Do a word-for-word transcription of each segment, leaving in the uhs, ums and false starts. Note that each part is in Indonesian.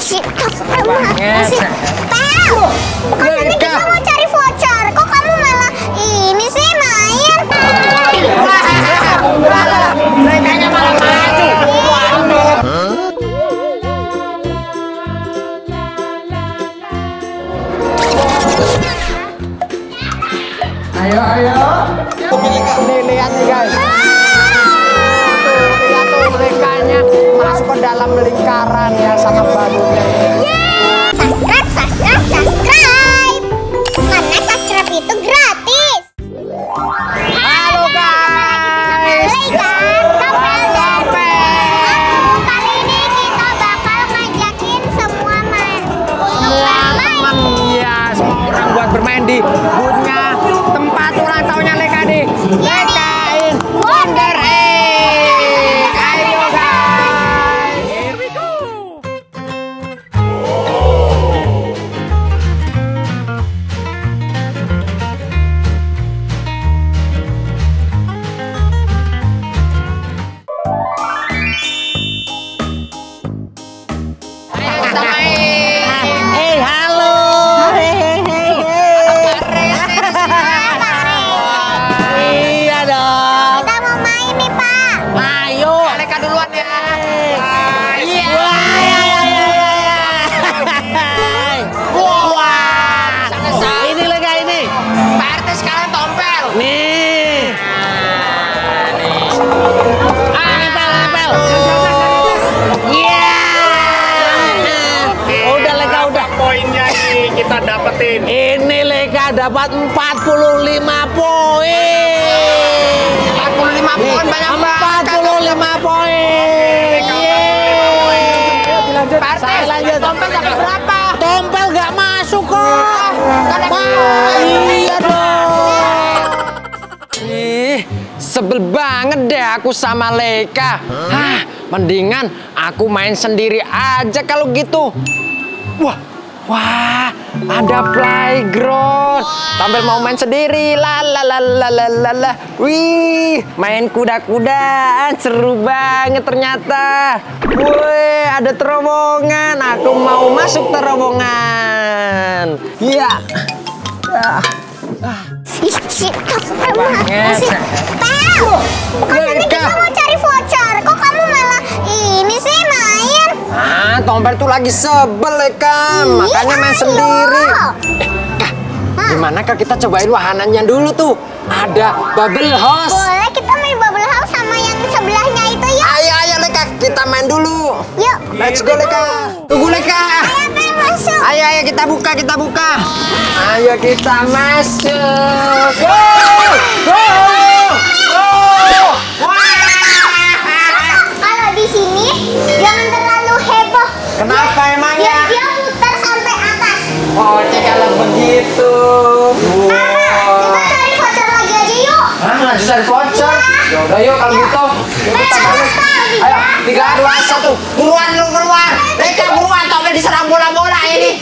Pel, kan ini kita mau cari voucher. Kok kamu malah ini sih main? Mereka malah maju. Ayo, ayo. Nih, lihat nih guys. Tuh, lihat tuh merekanya masuk ke dalam lingkaran ya sama babunya. Subscribe, subscribe, subscribe. Karena subscribe itu gratis. Halo guys. Topel dan kali ini kita bakal ngajakin semua main untuk bermain. Iya, semua orang buat bermain di boothnya tempat ulang tahunnya Leka di Lekain Wonder Egg. Ayo guys, here we go. Ayo kita main. Hey, halo. Iya dong. Kita mau main nih, Pak. Ayo. Leka duluan ya. Iya. Wah, ya, ya, ya, ya, ya. Wah. Ini Leka ini. Pak R T sekalian tompel. Nih. Ah, nempel, nempel. Iya. Udah Leka, udah. Poinnya nih kita dapetin. Ini Leka dapat empat puluh lima poin. empat puluh lima poin banyak banget. empat puluh lima poin. Pak R T, Saya lanjut. tompel dapat berapa? Tompel nggak masuk kok. Kan ada Wah, iya dong. Ih, sebel banget deh aku sama Leka. Hah, mendingan aku main sendiri aja kalau gitu. Wah, wah, ada playground. Tampil mau main sendiri. La la la la la la la. Wih, main kuda-kudaan seru banget ternyata. Wih, ada terowongan. Aku mau masuk terowongan. Iya. Ah. Ih, si Topel Banget. masih. Pel, kan ini kita mau cari voucher. Kok kamu malah ini sih main? Ah, Tompel tuh lagi sebel Leka, makanya main ayo. sendiri. Eh, Kak, gimana Kak kita cobain wahananya dulu tuh? Ada bubble house. Boleh kita main bubble house sama yang sebelahnya itu yuk. Ayo, ayo Leka, kita main dulu. Yuk. Let's go Leka. Tunggu Leka. Ayo Pel masuk. Ayo, ayo kita buka, kita buka. Ayo kita masuk. Go! Go! Go! Kalau di sini jangan terlalu heboh. Kenapa Biar emangnya? dia muter sampai atas. Oh, kalau begitu. Kita cari voucher lagi aja yuk. Ah, lanjut dari voucher. Yaudah yuk kalau gitu. Yuk, kita balik. Ayo, tiga, dua, satu. Buruan lu keluar. Leka buruan, Tompel diserang bola-bola ini.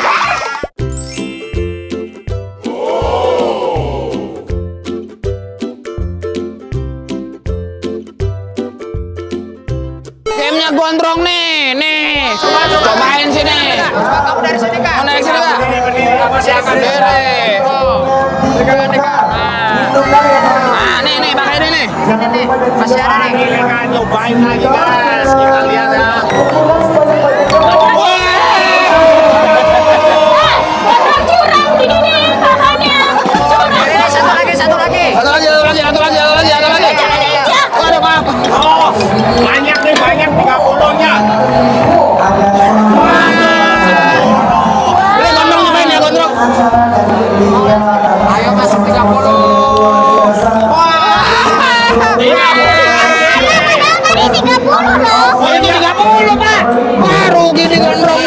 Gamenya gondrong nih, nih. Cobain sini. Kamu dari sini Kak. Mau naik sini Kak? Berdiri, masih akan Berdiri. Dekat, dekat. Nah, nih, nih, pakai ini nih. Masih ada nih. Leka nyobain lagi guys. Kita lihat ya. Ini satu lagi, satu lagi. Satu lagi, satu lagi, satu lagi, satu lagi, satu lagi. Aduh, maaf. Oh, banyak nih, banyak tiga puluh-nya. Ini gondrong main ya, gondrong. Ayo masuk tiga puluh. Wah. Iya. Ini tiga puluh loh. Oh, ini tiga puluh, Pak. Wah, rugi nih gondrong.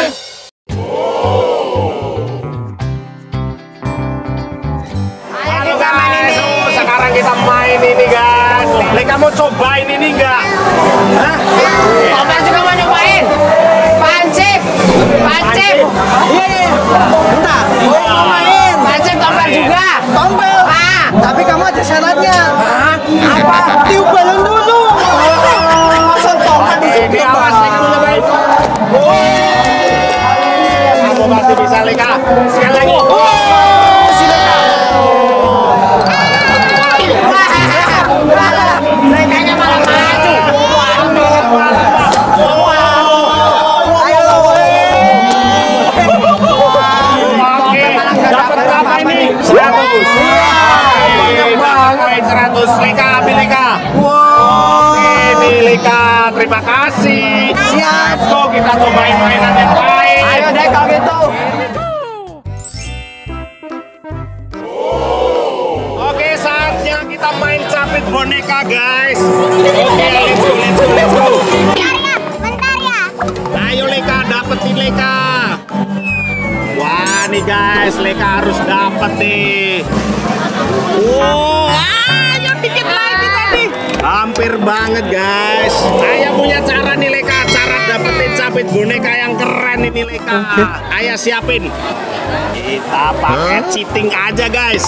Halo guys, oh, sekarang kita main ini guys. Leka mau cobain ini enggak? Hah? Tompel juga mau nyobain. Pancip. Pancip. Iya, iya. Bentar. Mau main. Pancip Tompel juga. Tompel. Ah. Tapi kamu ada syaratnya. Hah? Apa? Tiup balon dulu. Masa Tompel Ini awas Leka mau nyobain. masih bisa Leka. Sekali lagi. Wow, si Leka. Lekanya malah maju. Dapat berapa ini? seratus. Dapat seratus. Leka, ambil Leka. Oke, nih Leka, terima kasih. Siap. Let's go, kita cobain mainan yang lain. Ayo deh kalau gitu. Oke, saatnya kita main capit boneka, guys. Oke, let's go, let's go, let's go. Bentar ya, bentar ya. Ayo Leka, dapetin Leka. Wah, nih guys, Leka harus dapet nih. Wow, ayo dikit lagi tadi. Hampir banget guys. Ayah punya cara nih Leka, cara dapetin capit boneka yang keren ini Leka. Ayah siapin. Kita pakai cheating aja guys.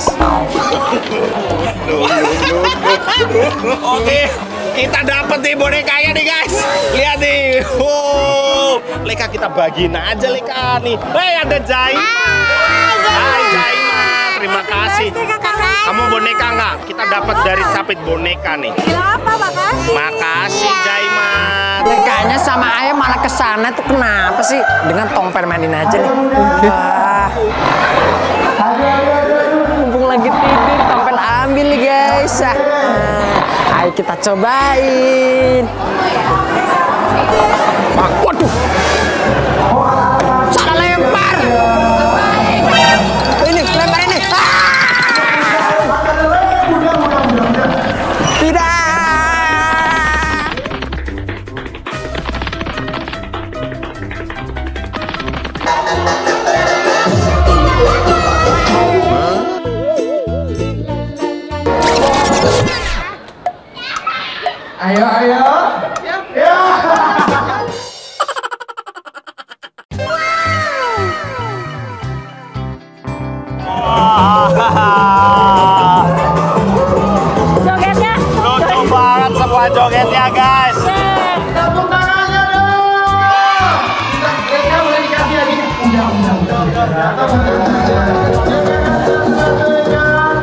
Oke, kita dapet nih bonekanya nih guys. Lihat nih. Wow, Leka kita bagiin aja Leka nih. Hei, ada Jaima. Hai Jaima, terima kasih. Kamu boneka nggak? Kita dapat dari capit boneka nih. Apa, makasih. Makasih Jaima. Lekanya sama ayah malah kesana tuh kenapa sih? Dengan tong permanen aja nih. Wah. Mumpung lagi tidur, tompel ambil nih guys. Nah, ayo kita cobain. Ah, waduh. Salah lempar. Ini lempar ini. Ah! Tidak. Ayo, ayo. Ya. Jogetnya. Lucu banget semua jogetnya guys. Tepuk tangannya dong. Kita kita boleh dikasih lagi. Udah, udah, udah, udah. Tepuk tangan.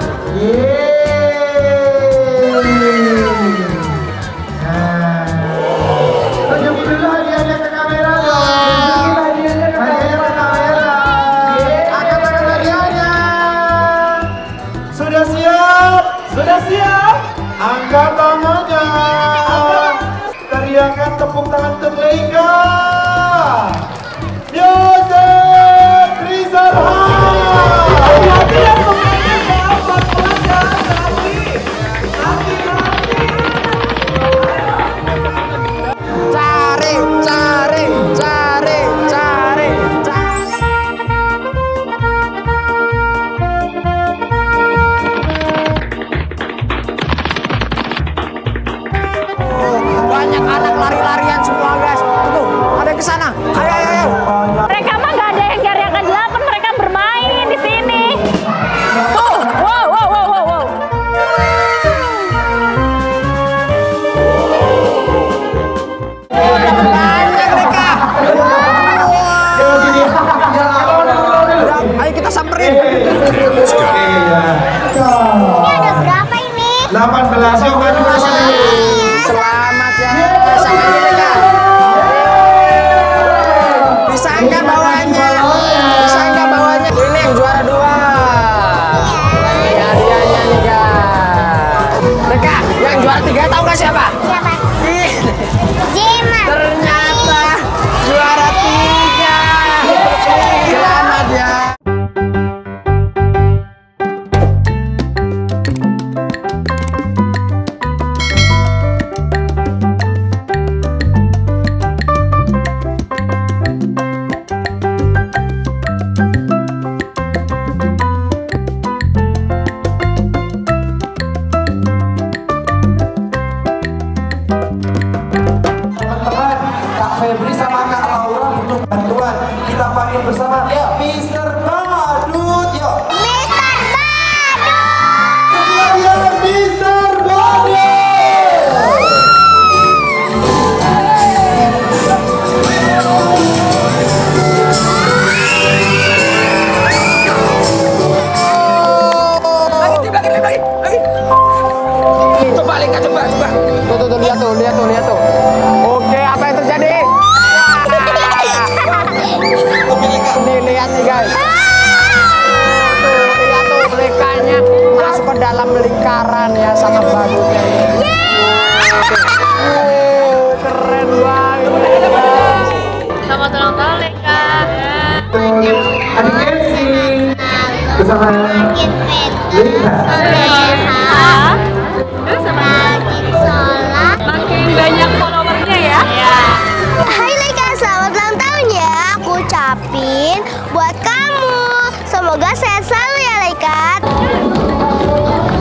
Yeay. Nah. Tunjukin dulu hadiahnya ke kamera dong. Hadiahnya ke kamera. Angkat tangan hadiahnya. Sudah siap? Sudah siap? Angkat tangannya. Teriakan tepuk tangan untuk Leka. Yosef Rizalhan. Hati-hati ya semuanya, dapat pelajaran nanti. Hati-hati. Cari, cari, cari, cari, cari. Oh, banyak anak lari-larian semua guys. Tuh, ada yang ke sana. Ayo, ayo, ayo. Mereka mah nggak ada yang cari yang ke delapan, mereka bermain di sini. Tuh, wow, wow, wow, wow, wow. Oh, dapat banyak mereka. Ayo kita samperin. Ini ada berapa ini? delapan belas yuk maju ke sini. Selamat ya sama mereka. Bisa nggak bawahnya? Bisa nggak bawahnya? Ini yang juara dua. Ini hadiahnya nih guys. Mereka yang juara tiga tahu nggak siapa? Siapa? Ih, Jema. ternyata juara tiga. Selamat ya. lihat nih guys. Tuh, lihat tuh Lekanya masuk ke dalam lingkaran ya sama badutnya. Wow, keren banget. Selamat ulang tahun Leka. Adik Kenzi bersama Makin pintar, soleha, makin sholat. Makin banyak followernya ya. Hai Leka, selamat ulang tahun ya. Aku ucapin buat kamu. Semoga sehat selalu ya Leka.